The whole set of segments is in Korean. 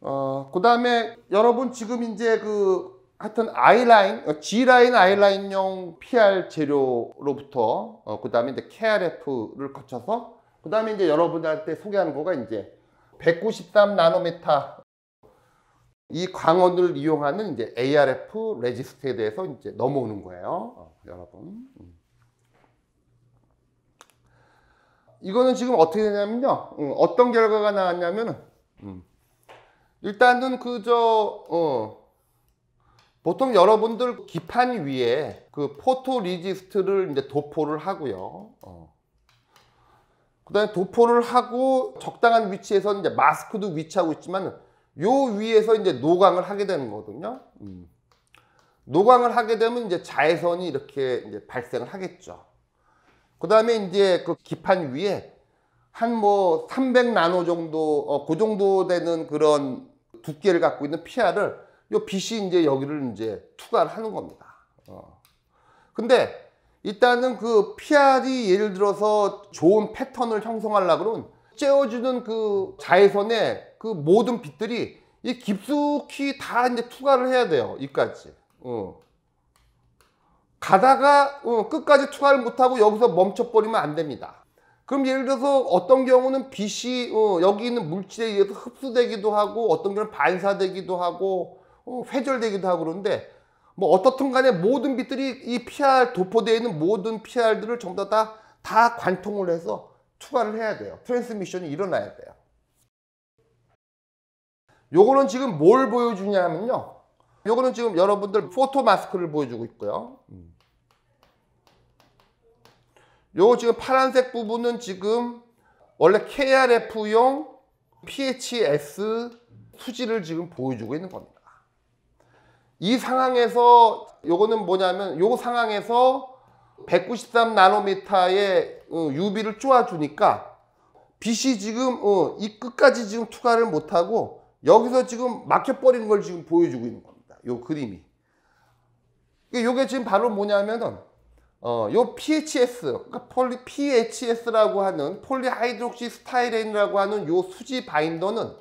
그 다음에 여러분 지금 이제 하여튼 아이라인, G라인 아이라인용 PR 재료로부터, 그 다음에 이제 KRF를 거쳐서, 그 다음에 이제 여러분들한테 소개하는 거가 이제 193 나노미터 이 광원을 이용하는 이제 ARF 레지스트에 대해서 이제 넘어오는 거예요. 여러분. 이거는 지금 어떻게 되냐면요. 어떤 결과가 나왔냐면은, 일단은 보통 여러분들 기판 위에 그 포토 레지스트를 이제 도포를 하고요. 그 다음에 도포를 하고 적당한 위치에서 이제 마스크도 위치하고 있지만 요 위에서 이제 노광을 하게 되는 거거든요. 노광을 하게 되면 이제 자외선이 이렇게 이제 발생을 하겠죠. 그 다음에 이제 그 기판 위에 한 300 나노 정도, 그 정도 되는 그런 두께를 갖고 있는 PR을 요 빛이 이제 여기를 이제 투과를 하는 겁니다. 근데 일단은 그 PR이 예를 들어서 좋은 패턴을 형성하려고 그러면 쬐어주는 그 자외선의 그 모든 빛들이 이 깊숙이 다 이제 투과를 해야 돼요. 여기까지. 가다가 끝까지 투과를 못하고 여기서 멈춰버리면 안 됩니다. 그럼 예를 들어서 어떤 경우는 빛이 여기 있는 물질에 의해서 흡수되기도 하고 어떤 경우는 반사되기도 하고 회절되기도 하고 그러는데 뭐 어떻든 간에 모든 빛들이 이 PR 도포되어 있는 모든 PR들을 전부 다 관통을 해서 투과를 해야 돼요. 트랜스미션이 일어나야 돼요. 요거는 지금 뭘 보여주냐면요. 요거는 지금 여러분들 포토 마스크를 보여주고 있고요. 요 지금 파란색 부분은 지금 원래 KRF용 PHS 수지를 지금 보여주고 있는 겁니다. 이 상황에서 요거는 뭐냐면 요 상황에서 193 나노미터의 UV를 쪼아주니까 빛이 지금 이 끝까지 지금 투과를 못하고 여기서 지금 막혀버리는 걸 지금 보여주고 있는 겁니다. 요 그림이. 요게 지금 바로 뭐냐면은 요 PHS, 그러니까 PHS라고 하는 폴리하이드록시 스타이렌이라고 하는 요 수지 바인더는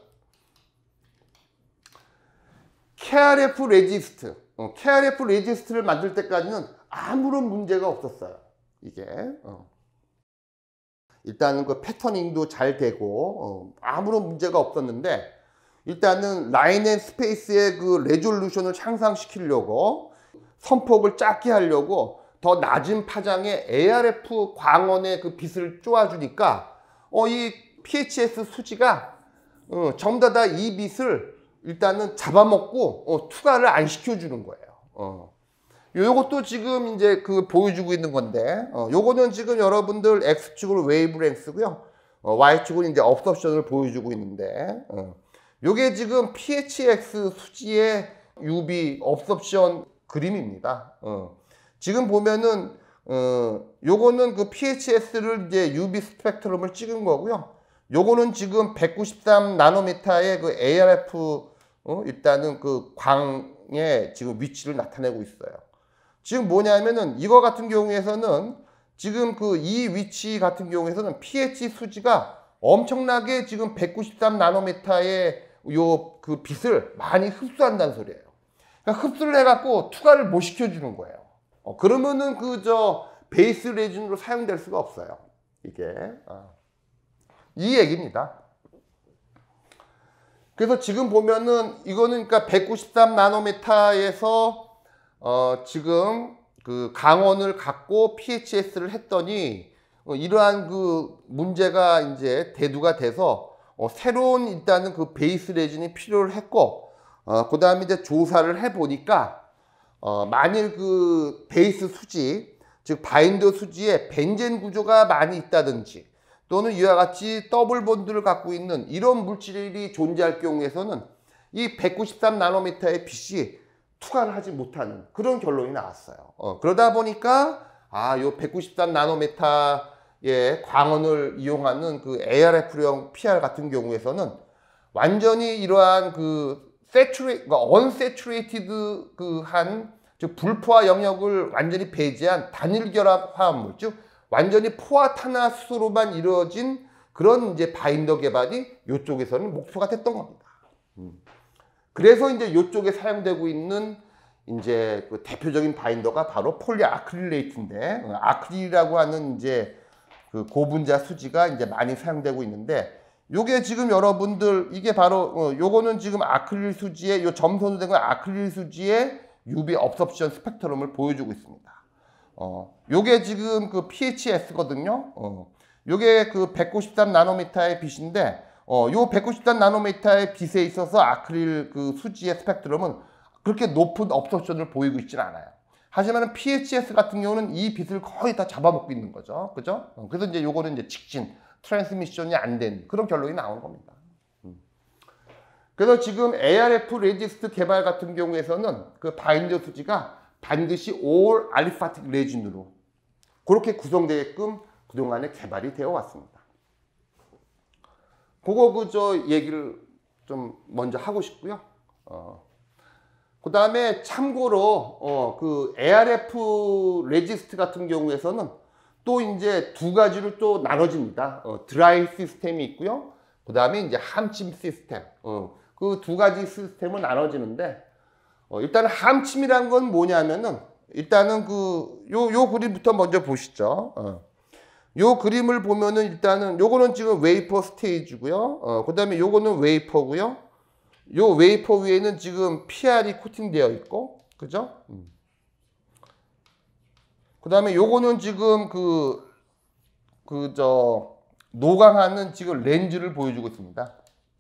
KRF 레지스트, KRF 레지스트를 만들 때까지는 아무런 문제가 없었어요. 이게 일단은 그 패터닝도 잘 되고 아무런 문제가 없었는데 일단은 라인 앤 스페이스의 그 레졸루션을 향상시키려고 선폭을 작게 하려고 더 낮은 파장의 ARF 광원의 그 빛을 쪼아주니까 이 PHS 수지가 전부 다 이 빛을 일단은 잡아먹고 투과를 안 시켜주는 거예요. 요것도 지금 이제 보여주고 있는 건데 요거는 지금 여러분들 X축으로 웨이브랭스고요. Y축은 이제 업섭션을 보여주고 있는데 요게 지금 PHX 수지의 UV 업섭션 그림입니다. 지금 보면은 요거는 그 PHS를 이제 UV 스펙트럼을 찍은 거고요. 요거는 지금 193 나노미터의 그 ARF 일단은 그 광의 지금 위치를 나타내고 있어요. 지금 뭐냐면은 이거 같은 경우에서는 지금 이 위치 같은 경우에서는 pH 수지가 엄청나게 지금 193 나노미터의 요 그 빛을 많이 흡수한다는 소리예요. 그러니까 흡수를 해갖고 투과를 못 시켜주는 거예요. 그러면은 베이스 레진으로 사용될 수가 없어요. 이게 이 얘기입니다. 그래서 지금 보면은 이거는 그러니까 193 나노미터에서 지금 그 강원을 갖고 PHS를 했더니 이러한 그 문제가 이제 대두가 돼서 새로운 일단은 그 베이스 레진이 필요를 했고 그 다음에 이제 조사를 해 보니까 만일 그 베이스 수지 즉 바인더 수지에 벤젠 구조가 많이 있다든지 또는 이와 같이 더블 본드를 갖고 있는 이런 물질이 존재할 경우에서는 이 193 나노미터의 빛이 투과를 하지 못하는 그런 결론이 나왔어요. 그러다 보니까 요 193 나노미터의 광원을 이용하는 그 ARF용 PR 같은 경우에서는 완전히 이러한 그러니까 unsaturated 즉 불포화 영역을 완전히 배제한 단일 결합 화합물, 즉 완전히 포화탄화수소로만 이루어진 그런 이제 바인더 개발이 이쪽에서는 목표가 됐던 겁니다. 그래서 이제 이쪽에 사용되고 있는 이제 그 대표적인 바인더가 바로 폴리아크릴레이트인데, 아크릴이라고 하는 이제 그 고분자 수지가 이제 많이 사용되고 있는데, 요게 지금 여러분들 이게 바로 요거는 지금 아크릴 수지의 요 점선으로 된 건 아크릴 수지의 UV 업섭션 스펙트럼을 보여주고 있습니다. 요게 지금 그 PHS거든요. 요게 그 193 나노미터의 빛인데, 요 193 나노미터의 빛에 있어서 아크릴 그 수지의 스펙트럼은 그렇게 높은 업섭션을 보이고 있지는 않아요. 하지만 PHS 같은 경우는 이 빛을 거의 다 잡아먹고 있는 거죠. 그죠? 그래서 이제 요거는 이제 직진, 트랜스미션이 안 된 그런 결론이 나온 겁니다. 그래서 지금 ARF 레지스트 개발 같은 경우에서는 그 바인더 수지가 반드시 올 알리파틱 레진으로 그렇게 구성되게끔 그동안에 개발이 되어 왔습니다. 그거 그저 얘기를 좀 먼저 하고 싶고요. 그 다음에 참고로 그 ARF 레지스트 같은 경우에서는 또 이제 두 가지로 또 나눠집니다. 드라이 시스템이 있고요. 그 다음에 이제 함침 시스템. 그 두 가지 시스템으로 나눠지는데, 일단 함침이란 건 뭐냐면은, 일단은 요 그림부터 먼저 보시죠. 요 그림을 보면은 일단은 요거는 지금 웨이퍼 스테이지고요. 그 다음에 요거는 웨이퍼고요. 요 웨이퍼 위에는 지금 PR이 코팅되어 있고, 그죠? 그 다음에 요거는 지금 노광하는 지금 렌즈를 보여주고 있습니다.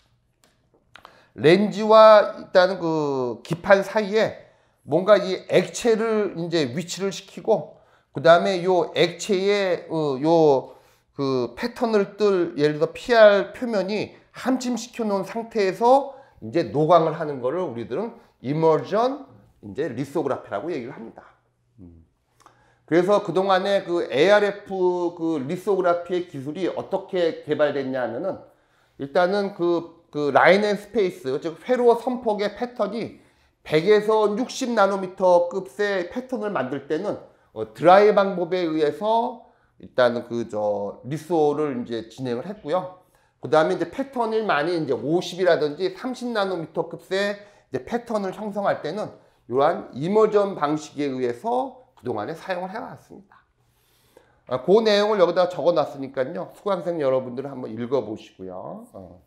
렌즈와 일단은 그 기판 사이에 뭔가 이 액체를 이제 위치를 시키고, 그 다음에 요 액체에 요 그 패턴을 뜰 예를 들어 PR 표면이 함침시켜 놓은 상태에서 이제 노광을 하는 거를 우리들은 이머전 이제 리소그라피라고 얘기를 합니다. 그래서 그동안에 그 ARF 그 리소그라피의 기술이 어떻게 개발됐냐 하면은, 일단은 그 라인 앤 스페이스, 즉 회로 선폭의 패턴이 100에서 60 나노미터 급의 패턴을 만들 때는 드라이 방법에 의해서 일단은 리소를 이제 진행을 했고요. 그 다음에 이제 패턴이 많이 이제 50이라든지 30 나노미터 급의 이제 패턴을 형성할 때는 이러한 이머전 방식에 의해서 그동안에 사용을 해왔습니다. 그 내용을 여기다 적어 놨으니까요. 수강생 여러분들은 한번 읽어 보시고요.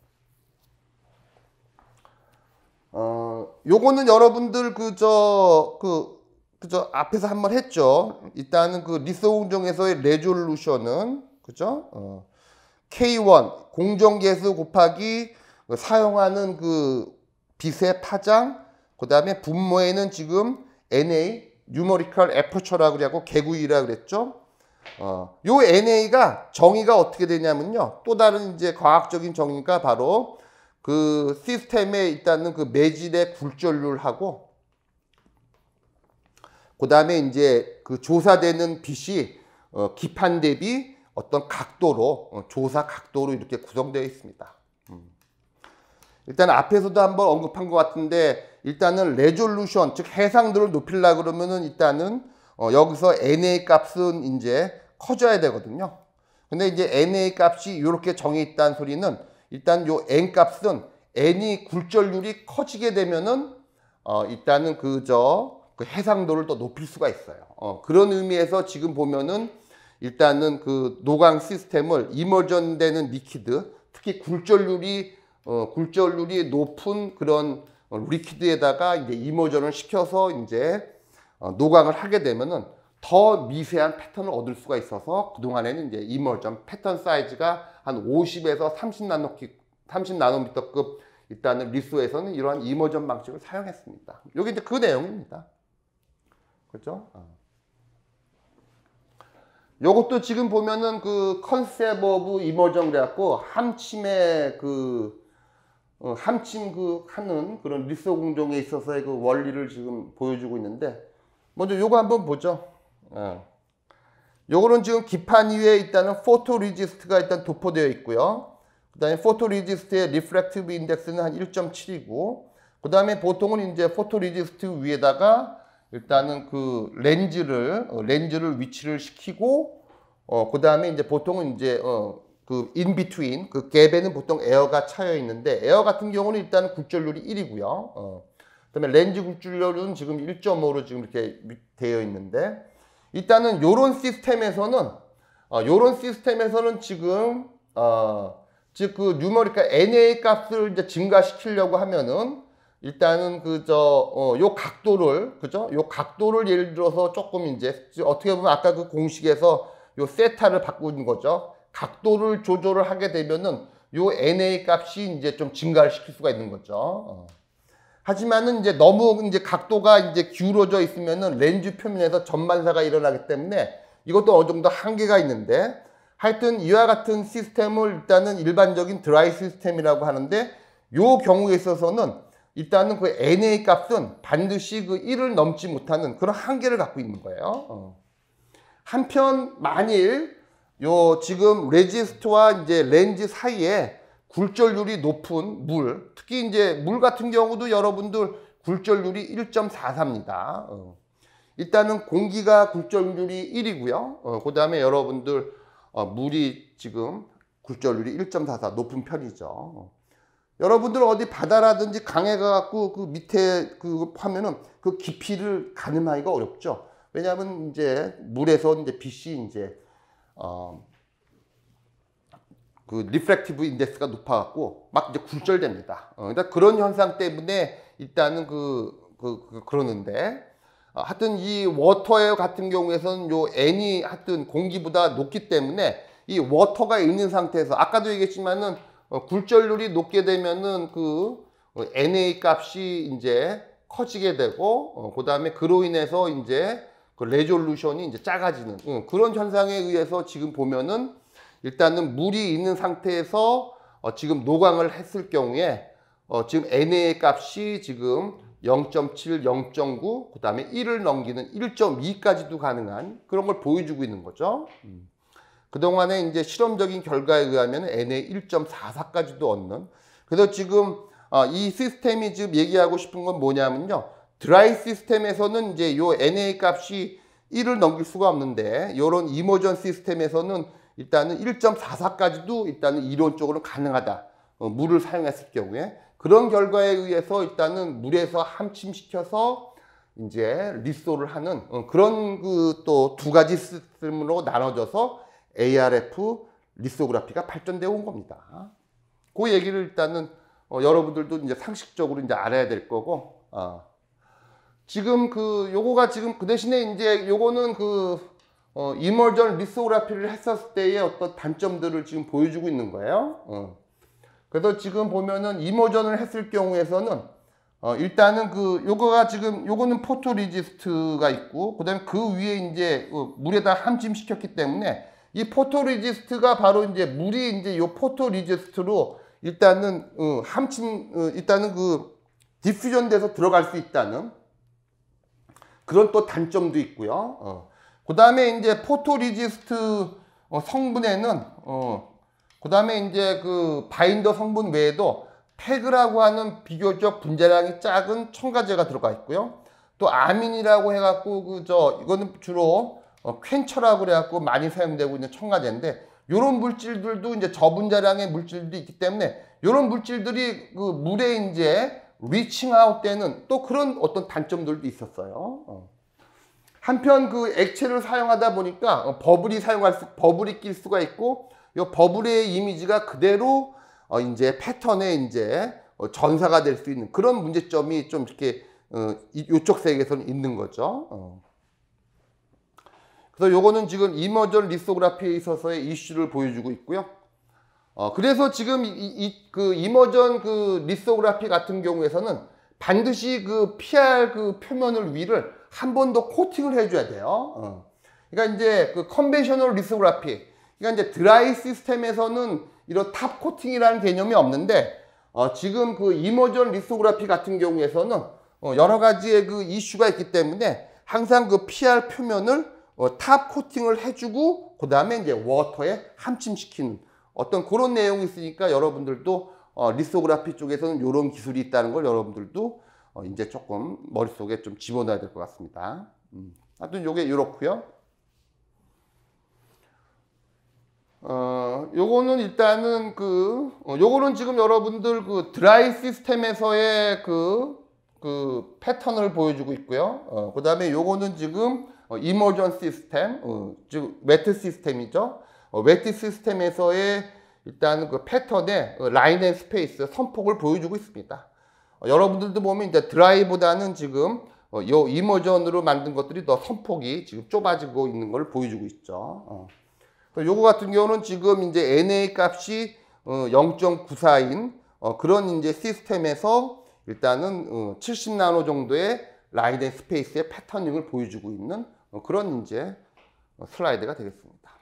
요거는 여러분들 그저 앞에서 한번 했죠. 일단은 그 리소 공정에서의 레졸루션은 그죠? K1 공정계수 곱하기 사용하는 그 빛의 파장, 그 다음에 분모에는 지금 NA 뉴머리컬 에퍼처라고 그래갖고 개구이라고 그랬죠. 요 NA가 정의가 어떻게 되냐면요. 또 다른 이제 과학적인 정의가 바로 그 시스템에 있다는 그 매질의 굴절률하고, 그 다음에 이제 그 조사되는 빛이 기판 대비 어떤 각도로 조사 각도로 이렇게 구성되어 있습니다. 일단 앞에서도 한번 언급한 것 같은데, 일단은 레졸루션 즉 해상도를 높이려고 그러면은 일단은 여기서 NA 값은 이제 커져야 되거든요. 근데 이제 NA 값이 이렇게 정해 있다는 소리는, 일단 요 N 값은 N이 굴절률이 커지게 되면은 일단은 그 해상도를 더 높일 수가 있어요. 그런 의미에서 지금 보면은 일단은 그 노광 시스템을 이머전 되는 리퀴드, 특히 굴절률이 높은 그런 리퀴드에다가 이제 이머전을 시켜서 이제 노광을 하게 되면은 더 미세한 패턴을 얻을 수가 있어서, 그동안에는 이제 이머전 패턴 사이즈가 한 50에서 30 나노미터급 일단은 리소에서는 이러한 이머전 방식을 사용했습니다. 여기 이제 그 내용입니다. 그렇죠? 요것도 지금 보면은 그 컨셉 오브 이머전 그래갖고 함침의 함침 하는 그런 리소 공정에 있어서의 그 원리를 지금 보여주고 있는데, 먼저 요거 한번 보죠. 요거는 지금 기판 위에 일단은 포토 리지스트가 일단 도포되어 있고요. 그 다음에 포토 리지스트의 리프렉티브 인덱스는 한 1.7이고, 그 다음에 보통은 이제 포토 리지스트 위에다가 일단은 그 렌즈를 위치를 시키고, 그 다음에 이제 보통은 이제 그 인비트윈 그 갭에는 보통 에어가 차여 있는데 에어 같은 경우는 일단 굴절률이 1이고요. 그다음에 렌즈 굴절률은 지금 1.5로 지금 이렇게 되어 있는데 일단은 요런 시스템에서는 지금 즉 그 뉴머리카 NA 값을 이제 증가시키려고 하면은 일단은 요 각도를 그죠? 요 각도를 예를 들어서 조금 이제 어떻게 보면 아까 그 공식에서 요 세타를 바꾸는 거죠. 각도를 조절을 하게 되면은 요 NA 값이 이제 좀 증가를 시킬 수가 있는 거죠. 하지만은 이제 너무 이제 각도가 이제 기울어져 있으면은 렌즈 표면에서 전반사가 일어나기 때문에 이것도 어느 정도 한계가 있는데 하여튼 이와 같은 시스템을 일단은 일반적인 드라이 시스템이라고 하는데 요 경우에 있어서는 일단은 그 NA 값은 반드시 그 1을 넘지 못하는 그런 한계를 갖고 있는 거예요. 한편 만일 요 지금 레지스트와 이제 렌즈 사이에 굴절률이 높은 물, 특히 이제 물 같은 경우도 여러분들 굴절률이 1.44입니다. 일단은 공기가 굴절률이 1이고요. 그 다음에 여러분들 물이 지금 굴절률이 1.44 높은 편이죠. 여러분들 어디 바다라든지 강에 가갖고 그 밑에 그 하면은 그 깊이를 가늠하기가 어렵죠. 왜냐하면 이제 물에서 이제 빛이 이제 그 리프렉티브 인덱스가 높아갖고 막 이제 굴절됩니다. 그러니까 그런 현상 때문에 일단은 그러는데 하여튼 이 워터에어 같은 경우에서는 요 N이 하여튼 공기보다 높기 때문에 이 워터가 있는 상태에서 아까도 얘기했지만은 굴절률이 높게 되면은 그 NA 값이 이제 커지게 되고 그 다음에 그로 인해서 이제 그 레졸루션이 이제 작아지는 그런 현상에 의해서 지금 보면은 일단은 물이 있는 상태에서 지금 노광을 했을 경우에 지금 NA 값이 지금 0.7, 0.9, 그 다음에 1을 넘기는 1.2까지도 가능한 그런 걸 보여주고 있는 거죠. 그동안에 이제 실험적인 결과에 의하면 NA 1.44까지도 얻는. 그래서 지금 이 시스템이 지금 얘기하고 싶은 건 뭐냐면요. 드라이 시스템에서는 이제 요 NA 값이 1을 넘길 수가 없는데 요런 이머전 시스템에서는 일단은 1.44까지도 일단은 이론적으로 가능하다. 물을 사용했을 경우에. 그런 결과에 의해서 일단은 물에서 함침시켜서 이제 리소를 하는 그런 그 또 두 가지 시스템으로 나눠져서 ARF 리소그라피가 발전되어 온 겁니다. 그 얘기를 일단은 여러분들도 이제 상식적으로 이제 알아야 될 거고 지금 요거가 지금 그 대신에 이제 요거는 이머전 리소그라피를 했었을 때의 어떤 단점들을 지금 보여주고 있는 거예요. 그래서 지금 보면은 이머전을 했을 경우에서는 일단은 요거가 지금 요거는 포토 리지스트가 있고 그다음에 그 위에 이제 물에다 함침시켰기 때문에 이 포토 리지스트가 바로 이제 물이 이제 요 포토 리지스트로 일단은 일단은 디퓨전 돼서 들어갈 수 있다는 그런 또 단점도 있고요. 그 다음에 이제 포토 리지스트 성분에는 그 다음에 이제 바인더 성분 외에도 태그라고 하는 비교적 분자량이 작은 첨가제가 들어가 있고요. 또 아민이라고 해갖고 이거는 주로 퀸처라고 그래갖고 많이 사용되고 있는 첨가제인데 이런 물질들도 이제 저분자량의 물질들이 있기 때문에 이런 물질들이 물에 이제 리칭아웃 되는 또 그런 어떤 단점들도 있었어요. 한편 액체를 사용하다 보니까 버블이 낄 수가 있고 이 버블의 이미지가 그대로 이제 패턴에 이제 전사가 될 수 있는 그런 문제점이 좀 이렇게 이쪽 세계에서는 있는 거죠. 그래서 요거는 지금 이머전 리소그라피에 있어서의 이슈를 보여주고 있고요. 그래서 지금 이머전 리소그라피 같은 경우에서는 반드시 PR 표면을 위를 한 번 더 코팅을 해줘야 돼요. 그러니까 이제 컨벤셔널 리소그라피, 그러니까 이제 드라이 시스템에서는 이런 탑 코팅이라는 개념이 없는데 지금 이머전 리소그라피 같은 경우에서는 여러 가지의 이슈가 있기 때문에 항상 PR 표면을 탑 코팅을 해주고 그 다음에 이제 워터에 함침시키는 어떤 그런 내용이 있으니까 여러분들도 리소그라피 쪽에서는 이런 기술이 있다는 걸 여러분들도 이제 조금 머릿속에 좀 집어넣어야 될 것 같습니다. 하여튼 요게 이렇고요. 요거는 일단은 요거는 지금 여러분들 그 드라이 시스템에서의 그 패턴을 보여주고 있고요. 그 다음에 요거는 지금 이머전 시스템, 즉 웨트 시스템이죠. 웨트 시스템에서의 일단 그 패턴의 라인 앤 스페이스 선폭을 보여주고 있습니다. 여러분들도 보면 이제 드라이보다는 지금 요 이머전으로 만든 것들이 더 선폭이 지금 좁아지고 있는 걸 보여주고 있죠. 요거 같은 경우는 지금 이제 NA 값이 0.94인 그런 이제 시스템에서 일단은 70나노 정도의 라인 앤 스페이스의 패터닝을 보여주고 있는 그런 이제 슬라이드가 되겠습니다.